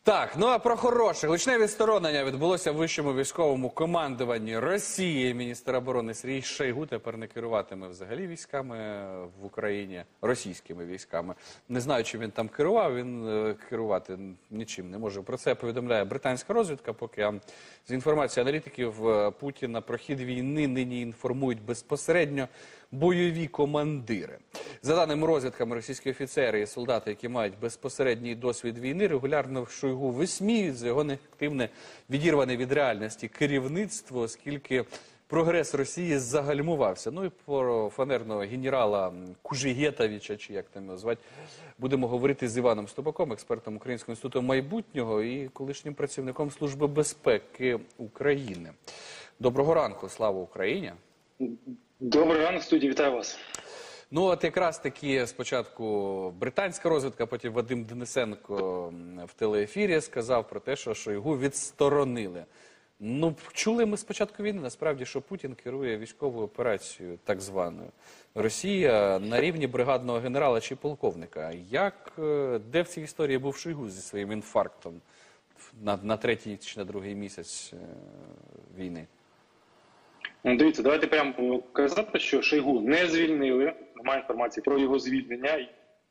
Так, ну а про хороше. Гучне відсторонення відбулося в вищому військовому командуванні Росії. Міністр оборони Сергій Шойгу тепер не керуватиме взагалі військами в Україні, російськими військами. Не знаю, чи він там керував, він керувати нічим не може. Про це повідомляє британська розвідка, поки з інформації аналітиків Путіна про хід війни нині інформують безпосередньо бойові командири. За даними розвідками, російські офіцери і солдати, які мають безпосередній досвід війни, регулярно Шойгу висміюють за його неактивне, відірване від реальності керівництво, оскільки прогрес Росії загальмувався. Ну і про фанерного генерала Кужегетовича, чи як там його звати, будемо говорити з Іваном Ступаком, експертом Українського інституту майбутнього і колишнім працівником Служби безпеки України. Доброго ранку, слава Україні! Добрий ранок, студії, вітаю вас. Ну от якраз таки спочатку британська розвідка, потім Вадим Денисенко в телеефірі сказав про те, що Шойгу відсторонили. Ну, чули ми спочатку війни, насправді, що Путін керує військовою операцією, так званою. Росія на рівні бригадного генерала чи полковника. Де в цій історії був Шойгу зі своїм інфарктом на третій чи на другий місяць війни? Дивіться, давайте прямо казати, що Шойгу не звільнили. Немає інформації про його звільнення.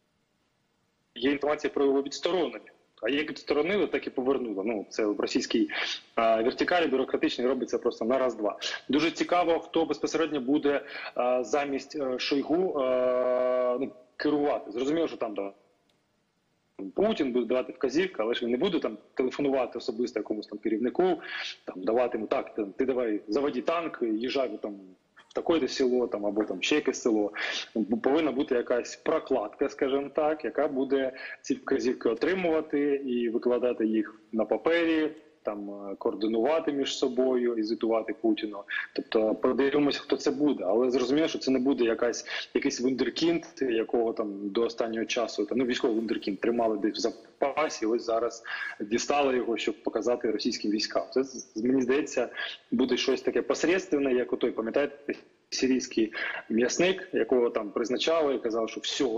Є інформація про його відсторонення. А як відсторонили, так і повернули. Ну, це в російській вертикалі бюрократичній робиться просто на раз-два. Дуже цікаво, хто безпосередньо буде замість Шойгу керувати. Зрозуміло, що там Путін буде давати вказівки, але ж він не буде там телефонувати особисто якомусь там керівнику, там давати йому так, ти давай заводи танк, їжджай там в таке село там або там ще якесь село. Повинна бути якась прокладка, скажімо так, яка буде ці вказівки отримувати і викладати їх на папері, там координувати між собою і звітувати Путіну. Тобто подивимося, хто це буде. Але зрозуміло, що це не буде якийсь вундеркінд, якого там до останнього часу, військовий вундеркінд тримали десь в запасі, ось зараз дістали його, щоб показати російським військам. Це, мені здається, буде щось таке посередственне, як отой, пам'ятаєте, сирійський м'ясник, якого там призначали і казали, що все,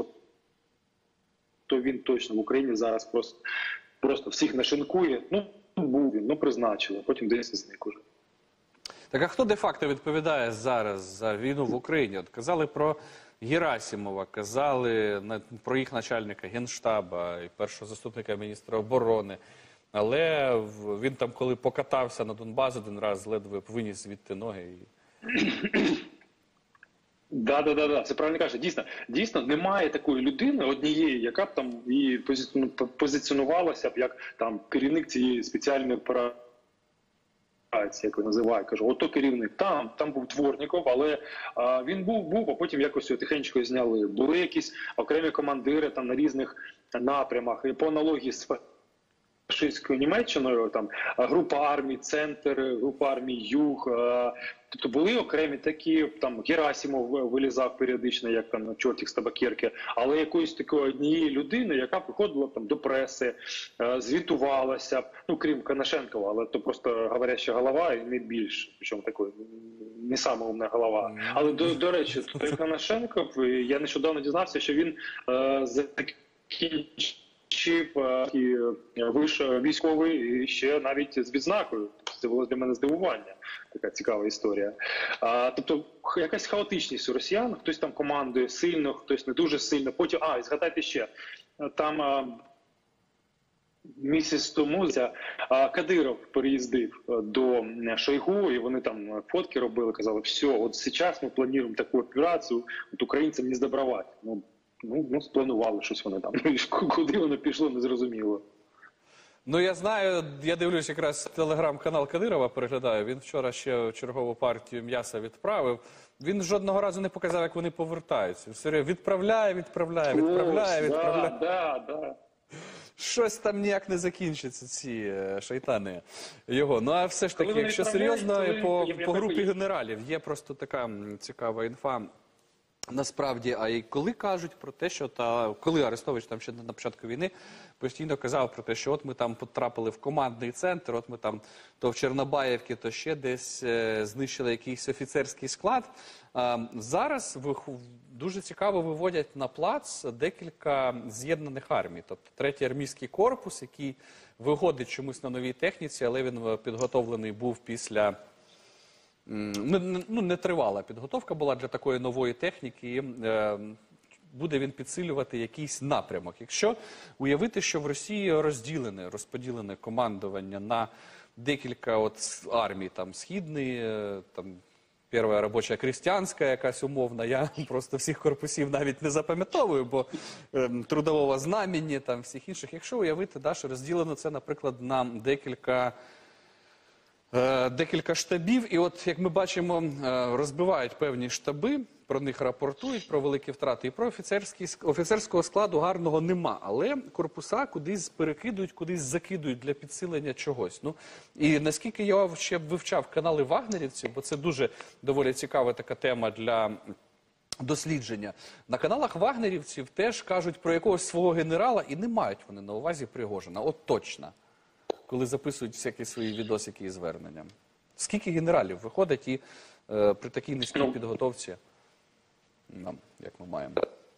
то він точно в Україні зараз просто всіх нашинкує. Був він, призначили, а потім десь зник уже. Так а хто де-факто відповідає зараз за війну в Україні? От казали про Герасимова, казали про їх начальника Генштаба і першого заступника міністра оборони. Але він там, коли покатався на Донбас один раз, ледве виніс звідти ноги. Да, це правильно каже. Дійсно, немає такої людини, однієї, яка б там і позиціонувалася б як там керівник цієї спеціальної операції, як я називаю. Кажу, ото керівник. Там був Дворніков, але він був, а потім якось його тихенько зняли. Були якісь окремі командири там на різних напрямах. І по аналогії з фашистською Німеччиною, там група армій Центр, група армій Юг, тобто були окремі такі, там Герасимов вилізав періодично, як там чортик з табакерки, але якоїсь такої однієї людини, яка приходила там до преси, звітувалася, крім Конашенкова, але то просто говоряща голова і не більше, причому такої не сама умна голова. Але до речі, той Конашенков, я нещодавно дізнався, що він закінчив і вийшов військовий ще навіть з відзнакою. Це було для мене здивування. Така цікава історія. Тобто якась хаотичність у росіян. Хтось там командує сильно, хтось не дуже сильно. Потім, і згадайте ще, там місяць тому Кадиров переїздив до Шойгу, і вони там фотки робили, казали, все, от зараз ми плануємо таку операцію, от українцям не здобровати. Спланували щось вони там. Куди воно пішло, не зрозуміло. Я знаю, я дивлюсь якраз телеграм-канал Кадирова, переглядаю. Він вчора ще чергову партію м'яса відправив. Він жодного разу не показав, як вони повертаються. Все відправляє. Да. Щось там ніяк не закінчиться, ці шайтани його. А все ж таки, якщо серйозно, по групі генералів є просто така цікава інфа. Насправді, а й коли кажуть про те, що коли Арестович там ще на початку війни постійно казав про те, що от ми там потрапили в командний центр, от ми там то в Чорнобаївці, то ще десь знищили якийсь офіцерський склад. Зараз дуже цікаво виводять на плац декілька з'єднаних армій. Тобто третій армійський корпус, який виходить чомусь на новій техніці, але він підготовлений був після... Нетривала підготовка була для такої нової техніки, і буде він підсилювати якийсь напрямок. Якщо уявити, що в Росії розподілене командування на декілька армій, там Східний, там Перша робоча крестьянська якась умовна, я просто всіх корпусів навіть не запам'ятовую, бо Трудового знамені, там всіх інших. Якщо уявити, що розділено це, наприклад, на декілька штабів, і от, як ми бачимо, розбивають певні штаби, про них рапортують, про великі втрати, і про офіцерського складу гарного нема, але корпуса кудись перекидують, кудись закидують для підсилення чогось. І наскільки я ще вивчав канали вагнерівців, бо це дуже доволі цікава така тема для дослідження, на каналах вагнерівців теж кажуть про якогось свого генерала, і не мають вони на увазі Пригожина, от точно, коли записують всякі свої відосики і звернення. Скільки генералів виходить і при такій низькій підготовці, як ми маємо?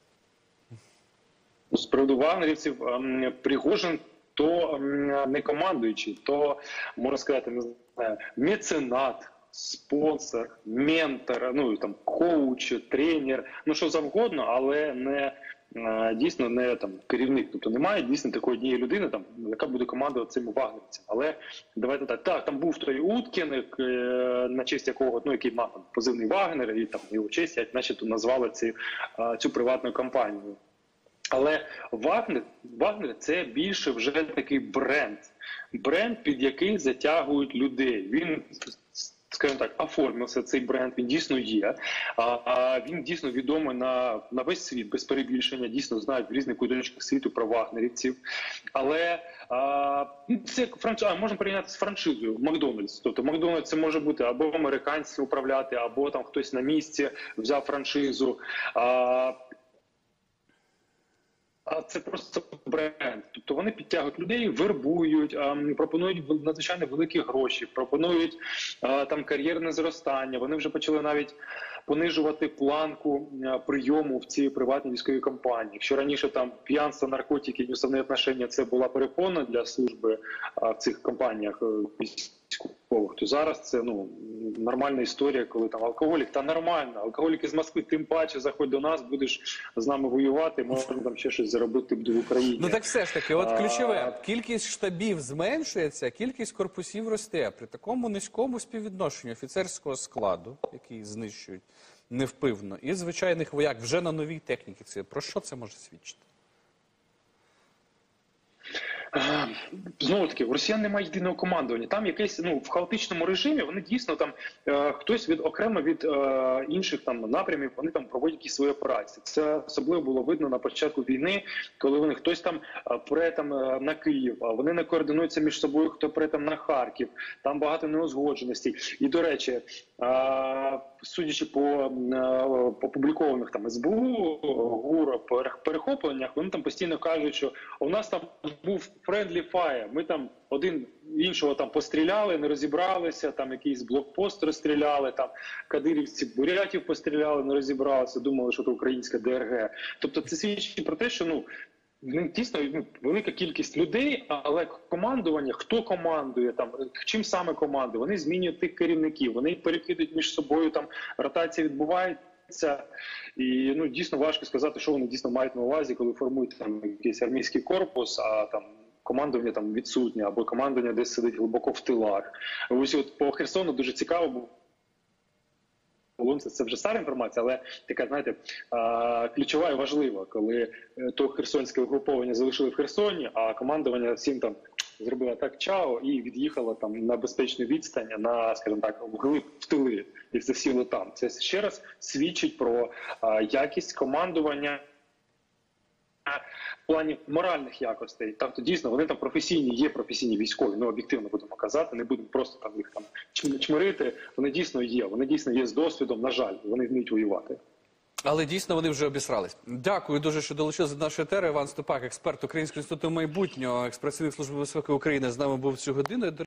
З приводу вагнерівців, Пригожин то не командуючий, то, можна сказати, не знаю, меценат, спонсор, ментор, коуч, тренер, що завгодно, але не дійсно не керівник. Тобто немає дійсно такої однієї людини, яка буде командувати цими вагнерівцями. Але давайте так, там був той Уткін, на честь якого, який мав позивний Вагнер, і його честь, як начебто назвали цю приватну компанію. Але Вагнер – це більше вже такий бренд, під який затягують людей. Він, скажімо так, оформився цей бренд, він дійсно є. Він дійсно відомий на весь світ, без перебільшення, дійсно знають в різних куточках світу про вагнерівців. Але це можна порівняти з франшизою Макдональдс. Тобто Макдональдс це може бути або американці управляти, або там хтось на місці взяв франшизу. А це просто бренд. Тобто вони підтягують людей, вербують, пропонують надзвичайно великі гроші, пропонують кар'єрне зростання. Вони вже почали навіть понижувати планку прийому в цій приватній військовій компанії. Якщо раніше п'янство, наркотики, неуставні отношення – це була перепона для служби в цих компаніях військових, то зараз це нормальна історія, коли алкоголік, нормально, алкоголік із Москви, тим паче, заходь до нас, будеш з нами воювати, можна ще щось заробити буде в Україні. Так все ж таки, от ключове, кількість штабів зменшується, кількість корпусів росте. При такому низькому співвідношенню офіцерського складу, який знищують невпивно, і звичайних вояк вже на новій техніці, про що це може свідчити? Знову таки, у росіян немає єдиного командування. Там якесь, в хаотичному режимі, вони дійсно хтось окремо від інших напрямів, вони проводять якісь свої операції. Це особливо було видно на початку війни, коли хтось пре на Київ, а вони не координуються між собою, хто пре на Харків. Там багато неузгодженостей. І, до речі, судячи по опублікованих СБУ, ГУР, перехопленнях, вони постійно кажуть, що у нас був friendly fire, ми один іншого постріляли, не розібралися, якийсь блокпост розстріляли, кадирівці бурятів постріляли, не розібралися, думали, що це українська ДРГ. Тобто це свідчить про те, що дійсно велика кількість людей, але командування, хто командує, чим саме командує, вони змінюють тих керівників, вони їх перекидують між собою, ротація відбувається. І дійсно важко сказати, що вони дійсно мають на увазі, коли формують якийсь армійський корпус, а командування відсутнє, або командування десь сидить глибоко в тилах. Ось по Херсону дуже цікаво було. Це вже стара інформація, але така, знаєте, ключова і важлива, коли то херсонське угруповання залишили в Херсоні, а командування всім зробило так чао і від'їхало на безпечну відстань, скажімо так, вглиб в тили, і це сіло там. Це ще раз свідчить про якість командування в плані моральних якостей. Тобто дійсно вони професійні, є професійні військові, об'єктивно будемо казати, не будемо просто їх чмирити. Вони дійсно є з досвідом, на жаль, вони вміють воювати. Але дійсно вони вже обісрались. Дякую дуже, що долучилися до нашої етери. Іван Ступак, експерт Українського інституту майбутнього, експрацівник Служби безпеки України, з нами був цю годину.